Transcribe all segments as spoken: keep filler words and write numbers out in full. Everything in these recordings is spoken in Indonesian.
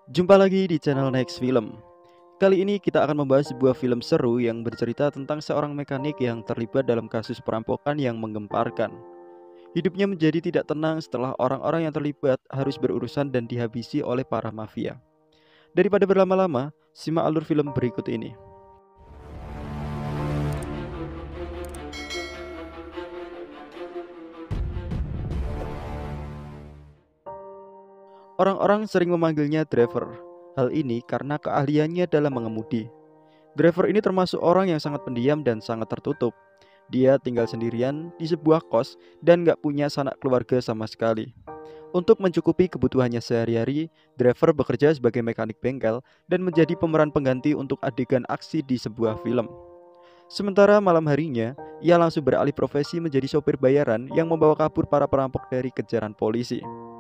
Jumpa lagi di channel Next Film. Kali ini kita akan membahas sebuah film seru yang bercerita tentang seorang mekanik yang terlibat dalam kasus perampokan yang menggemparkan. Hidupnya menjadi tidak tenang setelah orang-orang yang terlibat harus berurusan dan dihabisi oleh para mafia. Daripada berlama-lama, simak alur film berikut ini. Orang-orang sering memanggilnya driver. Hal ini karena keahliannya dalam mengemudi. Driver ini termasuk orang yang sangat pendiam dan sangat tertutup. Dia tinggal sendirian di sebuah kos dan gak punya sanak keluarga sama sekali. Untuk mencukupi kebutuhannya sehari-hari, driver bekerja sebagai mekanik bengkel dan menjadi pemeran pengganti untuk adegan aksi di sebuah film. Sementara malam harinya, ia langsung beralih profesi menjadi sopir bayaran yang membawa kabur para perampok dari kejaran polisi.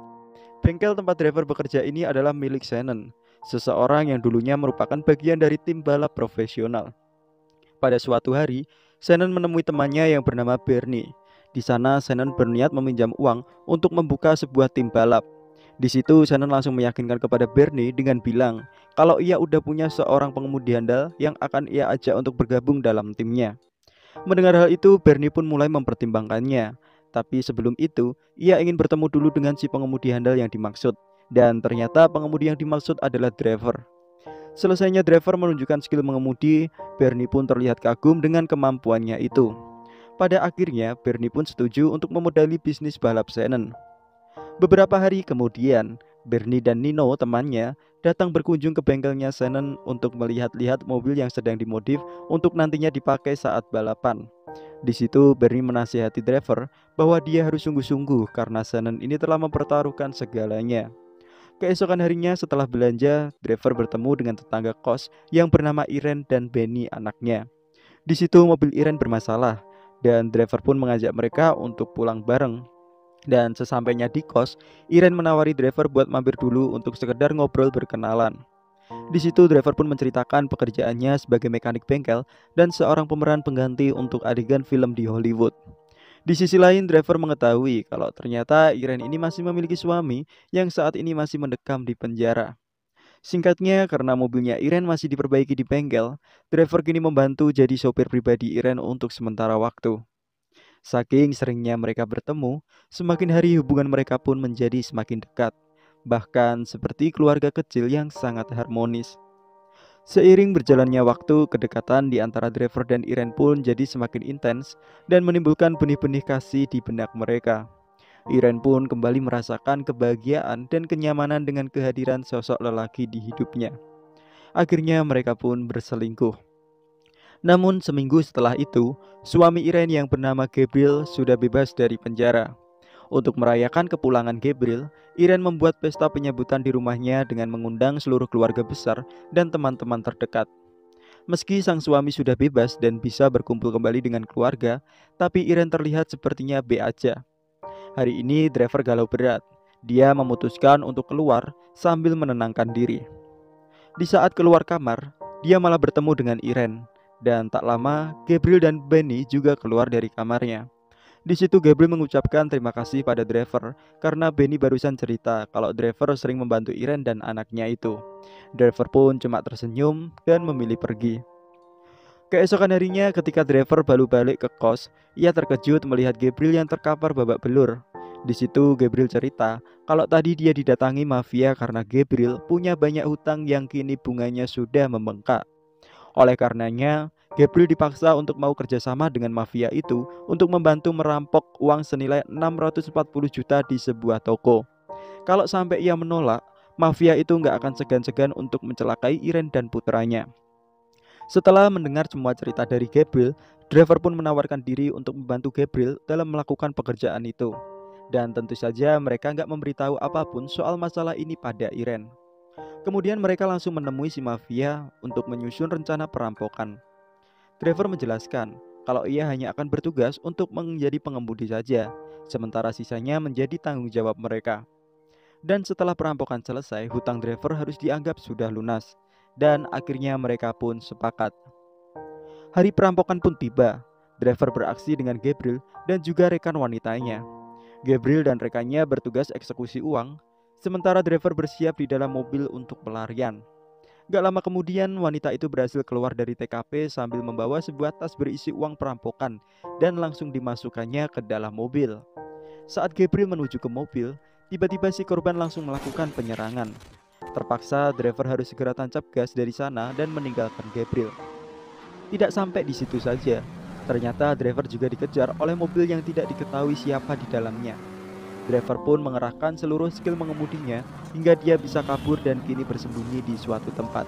Bengkel tempat driver bekerja ini adalah milik Shannon, seseorang yang dulunya merupakan bagian dari tim balap profesional. Pada suatu hari, Shannon menemui temannya yang bernama Bernie. Di sana, Shannon berniat meminjam uang untuk membuka sebuah tim balap. Di situ, Shannon langsung meyakinkan kepada Bernie dengan bilang kalau ia udah punya seorang pengemudi handal yang akan ia ajak untuk bergabung dalam timnya. Mendengar hal itu, Bernie pun mulai mempertimbangkannya. Tapi sebelum itu, ia ingin bertemu dulu dengan si pengemudi handal yang dimaksud. Dan ternyata pengemudi yang dimaksud adalah driver. Selesainya driver menunjukkan skill mengemudi, Bernie pun terlihat kagum dengan kemampuannya itu. Pada akhirnya, Bernie pun setuju untuk memodali bisnis balap Shannon. Beberapa hari kemudian, Bernie dan Nino temannya datang berkunjung ke bengkelnya Shannon untuk melihat-lihat mobil yang sedang dimodif untuk nantinya dipakai saat balapan. Di situ Bernie menasihati driver bahwa dia harus sungguh-sungguh karena Shannon ini telah mempertaruhkan segalanya. Keesokan harinya setelah belanja, driver bertemu dengan tetangga kos yang bernama Irene dan Benny anaknya. Di situ mobil Irene bermasalah dan driver pun mengajak mereka untuk pulang bareng. Dan sesampainya di kos, Irene menawari driver buat mampir dulu untuk sekedar ngobrol berkenalan. Di situ driver pun menceritakan pekerjaannya sebagai mekanik bengkel dan seorang pemeran pengganti untuk adegan film di Hollywood. Di sisi lain, driver mengetahui kalau ternyata Irene ini masih memiliki suami yang saat ini masih mendekam di penjara. Singkatnya, karena mobilnya Irene masih diperbaiki di bengkel, driver kini membantu jadi sopir pribadi Irene untuk sementara waktu. Saking seringnya mereka bertemu, semakin hari hubungan mereka pun menjadi semakin dekat, bahkan seperti keluarga kecil yang sangat harmonis. Seiring berjalannya waktu, kedekatan di antara driver dan Irene pun jadi semakin intens dan menimbulkan benih-benih kasih di benak mereka. Irene pun kembali merasakan kebahagiaan dan kenyamanan dengan kehadiran sosok lelaki di hidupnya. Akhirnya mereka pun berselingkuh. Namun seminggu setelah itu, suami Irene yang bernama Gabriel sudah bebas dari penjara. Untuk merayakan kepulangan Gabriel, Irene membuat pesta penyambutan di rumahnya dengan mengundang seluruh keluarga besar dan teman-teman terdekat. Meski sang suami sudah bebas dan bisa berkumpul kembali dengan keluarga, tapi Irene terlihat sepertinya B aja. Hari ini driver galau berat. Dia memutuskan untuk keluar sambil menenangkan diri. Di saat keluar kamar, dia malah bertemu dengan Irene. Dan tak lama, Gabriel dan Benny juga keluar dari kamarnya. Di situ Gabriel mengucapkan terima kasih pada driver karena Benny barusan cerita kalau driver sering membantu Irene dan anaknya itu. Driver pun cuma tersenyum dan memilih pergi. Keesokan harinya ketika driver baru balik ke kos, ia terkejut melihat Gabriel yang terkapar babak belur. Di situ Gabriel cerita kalau tadi dia didatangi mafia karena Gabriel punya banyak hutang yang kini bunganya sudah membengkak. Oleh karenanya, Gabriel dipaksa untuk mau kerjasama dengan mafia itu untuk membantu merampok uang senilai enam ratus empat puluh juta di sebuah toko. Kalau sampai ia menolak, mafia itu nggak akan segan-segan untuk mencelakai Irene dan putranya. Setelah mendengar semua cerita dari Gabriel, driver pun menawarkan diri untuk membantu Gabriel dalam melakukan pekerjaan itu. Dan tentu saja mereka nggak memberitahu apapun soal masalah ini pada Irene. Kemudian mereka langsung menemui si mafia untuk menyusun rencana perampokan. Driver menjelaskan kalau ia hanya akan bertugas untuk menjadi pengemudi saja, sementara sisanya menjadi tanggung jawab mereka. Dan setelah perampokan selesai, hutang driver harus dianggap sudah lunas. Dan akhirnya mereka pun sepakat. Hari perampokan pun tiba. Driver beraksi dengan Gabriel dan juga rekan wanitanya. Gabriel dan rekannya bertugas eksekusi uang, sementara driver bersiap di dalam mobil untuk pelarian. Gak lama kemudian wanita itu berhasil keluar dari T K P sambil membawa sebuah tas berisi uang perampokan dan langsung dimasukkannya ke dalam mobil. Saat Gabriel menuju ke mobil, tiba-tiba si korban langsung melakukan penyerangan. Terpaksa driver harus segera tancap gas dari sana dan meninggalkan Gabriel. Tidak sampai di situ saja, ternyata driver juga dikejar oleh mobil yang tidak diketahui siapa di dalamnya. Driver pun mengerahkan seluruh skill mengemudinya hingga dia bisa kabur dan kini bersembunyi di suatu tempat.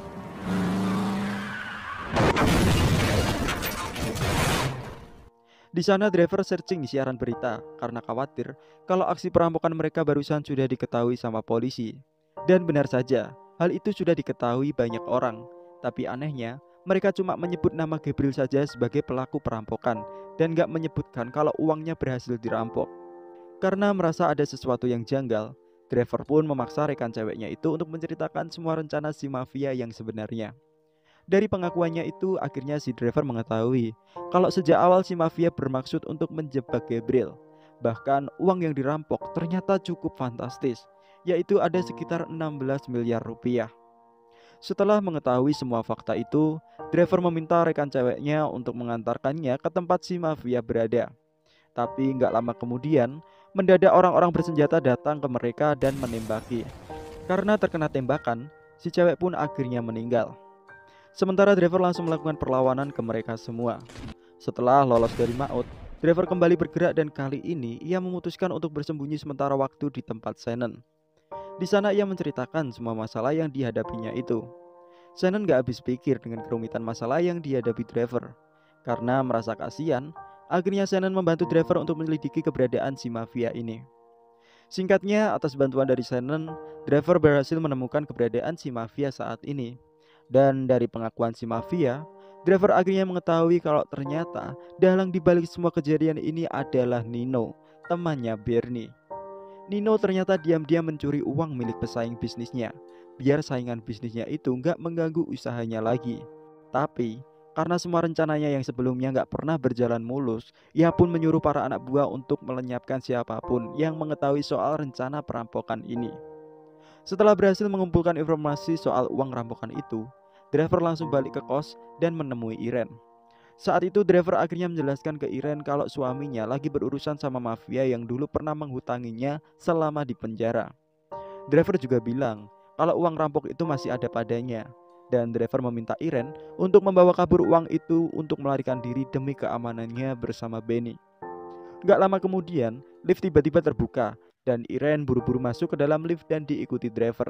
Di sana driver searching di siaran berita karena khawatir kalau aksi perampokan mereka barusan sudah diketahui sama polisi. Dan benar saja, hal itu sudah diketahui banyak orang. Tapi anehnya, mereka cuma menyebut nama Gabriel saja sebagai pelaku perampokan dan gak menyebutkan kalau uangnya berhasil dirampok. Karena merasa ada sesuatu yang janggal, driver pun memaksa rekan ceweknya itu untuk menceritakan semua rencana si mafia yang sebenarnya. Dari pengakuannya itu, akhirnya si driver mengetahui kalau sejak awal si mafia bermaksud untuk menjebak Gabriel. Bahkan uang yang dirampok ternyata cukup fantastis, yaitu ada sekitar enam belas miliar rupiah. Setelah mengetahui semua fakta itu, driver meminta rekan ceweknya untuk mengantarkannya ke tempat si mafia berada. Tapi nggak lama kemudian, mendadak orang-orang bersenjata datang ke mereka dan menembaki. Karena terkena tembakan, si cewek pun akhirnya meninggal. Sementara driver langsung melakukan perlawanan ke mereka semua. Setelah lolos dari maut, driver kembali bergerak dan kali ini ia memutuskan untuk bersembunyi sementara waktu di tempat Shannon. Di sana ia menceritakan semua masalah yang dihadapinya itu. Shannon gak habis pikir dengan kerumitan masalah yang dihadapi driver. Karena merasa kasihan, akhirnya Shannon membantu driver untuk menyelidiki keberadaan si mafia ini. Singkatnya, atas bantuan dari Shannon, driver berhasil menemukan keberadaan si mafia saat ini. Dan dari pengakuan si mafia, driver akhirnya mengetahui kalau ternyata dalang dibalik semua kejadian ini adalah Nino, temannya Bernie. Nino ternyata diam-diam mencuri uang milik pesaing bisnisnya, biar saingan bisnisnya itu nggak mengganggu usahanya lagi. Tapi karena semua rencananya yang sebelumnya nggak pernah berjalan mulus, ia pun menyuruh para anak buah untuk melenyapkan siapapun yang mengetahui soal rencana perampokan ini. Setelah berhasil mengumpulkan informasi soal uang rampokan itu, driver langsung balik ke kos dan menemui Irene. Saat itu driver akhirnya menjelaskan ke Irene kalau suaminya lagi berurusan sama mafia yang dulu pernah menghutanginya selama di penjara. Driver juga bilang kalau uang rampok itu masih ada padanya, dan driver meminta Irene untuk membawa kabur uang itu untuk melarikan diri demi keamanannya bersama Benny. Gak lama kemudian, lift tiba-tiba terbuka dan Irene buru-buru masuk ke dalam lift dan diikuti driver.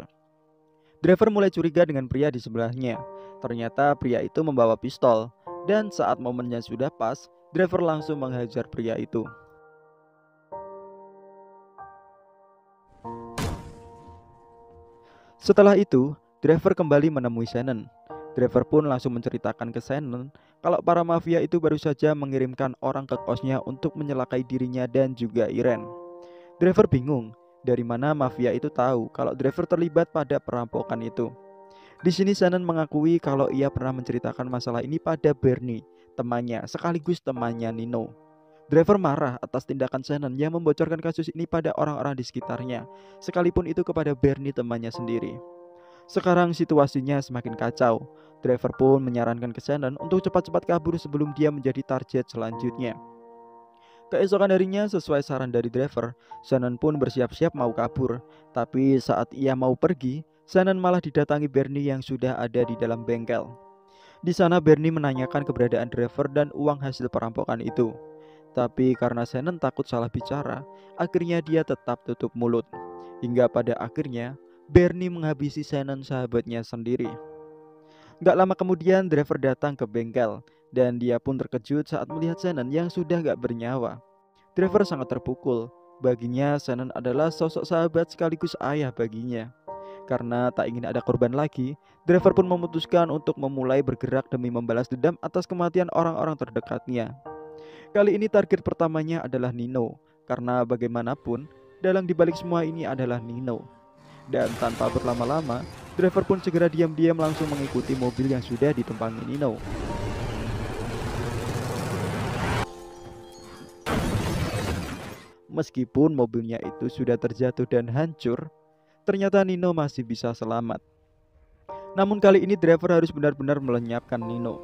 Driver mulai curiga dengan pria di sebelahnya. Ternyata pria itu membawa pistol, dan saat momennya sudah pas, driver langsung menghajar pria itu. Setelah itu, driver kembali menemui Shannon. Driver pun langsung menceritakan ke Shannon kalau para mafia itu baru saja mengirimkan orang ke kosnya untuk menyelakai dirinya dan juga Irene. Driver bingung dari mana mafia itu tahu kalau driver terlibat pada perampokan itu. Di sini Shannon mengakui kalau ia pernah menceritakan masalah ini pada Bernie, temannya sekaligus temannya Nino. Driver marah atas tindakan Shannon yang membocorkan kasus ini pada orang-orang di sekitarnya, sekalipun itu kepada Bernie temannya sendiri. Sekarang situasinya semakin kacau. Driver pun menyarankan ke Shannon untuk cepat-cepat kabur sebelum dia menjadi target selanjutnya. Keesokan harinya, sesuai saran dari driver, Shannon pun bersiap-siap mau kabur. Tapi saat ia mau pergi, Shannon malah didatangi Bernie yang sudah ada di dalam bengkel. Di sana Bernie menanyakan keberadaan driver dan uang hasil perampokan itu. Tapi karena Shannon takut salah bicara, akhirnya dia tetap tutup mulut. Hingga pada akhirnya, Bernie menghabisi Shannon sahabatnya sendiri. Gak lama kemudian driver datang ke bengkel, dan dia pun terkejut saat melihat Shannon yang sudah gak bernyawa. Driver sangat terpukul. Baginya Shannon adalah sosok sahabat sekaligus ayah baginya. Karena tak ingin ada korban lagi, driver pun memutuskan untuk memulai bergerak demi membalas dendam atas kematian orang-orang terdekatnya. Kali ini target pertamanya adalah Nino, karena bagaimanapun dalang dibalik semua ini adalah Nino. Dan tanpa berlama-lama, driver pun segera diam-diam langsung mengikuti mobil yang sudah ditumpangi Nino. Meskipun mobilnya itu sudah terjatuh dan hancur, ternyata Nino masih bisa selamat. Namun kali ini driver harus benar-benar melenyapkan Nino.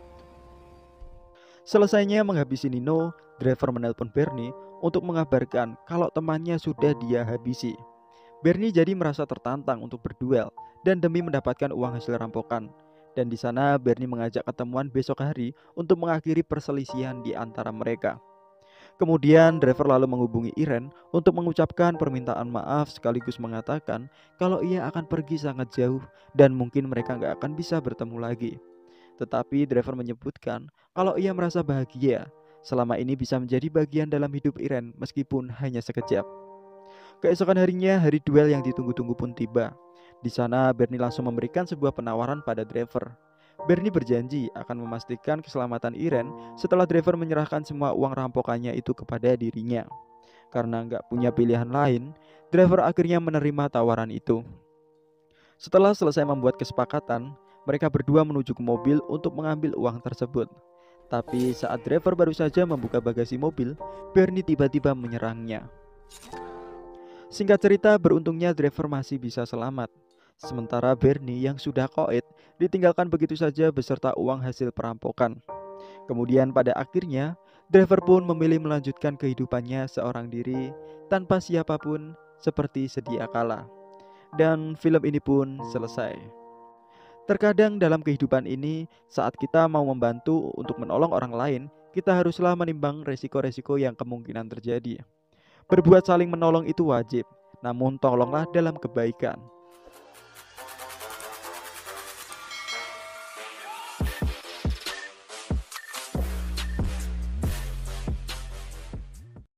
Selesainya menghabisi Nino, driver menelpon Bernie untuk mengabarkan kalau temannya sudah dia habisi. Bernie jadi merasa tertantang untuk berduel dan demi mendapatkan uang hasil rampokan. Dan di sana Bernie mengajak ketemuan besok hari untuk mengakhiri perselisihan di antara mereka. Kemudian driver lalu menghubungi Irene untuk mengucapkan permintaan maaf sekaligus mengatakan kalau ia akan pergi sangat jauh dan mungkin mereka nggak akan bisa bertemu lagi. Tetapi driver menyebutkan kalau ia merasa bahagia selama ini bisa menjadi bagian dalam hidup Irene meskipun hanya sekejap. Keesokan harinya, hari duel yang ditunggu-tunggu pun tiba. Di sana Bernie langsung memberikan sebuah penawaran pada driver. Bernie berjanji akan memastikan keselamatan Irene setelah driver menyerahkan semua uang rampokannya itu kepada dirinya. Karena nggak punya pilihan lain, driver akhirnya menerima tawaran itu. Setelah selesai membuat kesepakatan, mereka berdua menuju ke mobil untuk mengambil uang tersebut. Tapi saat driver baru saja membuka bagasi mobil, Bernie tiba-tiba menyerangnya. Singkat cerita, beruntungnya driver masih bisa selamat. Sementara Bernie yang sudah koid ditinggalkan begitu saja beserta uang hasil perampokan. Kemudian pada akhirnya, driver pun memilih melanjutkan kehidupannya seorang diri tanpa siapapun seperti sedia kala. Dan film ini pun selesai. Terkadang dalam kehidupan ini, saat kita mau membantu untuk menolong orang lain, kita haruslah menimbang resiko-resiko yang kemungkinan terjadi. Berbuat saling menolong itu wajib, namun tolonglah dalam kebaikan.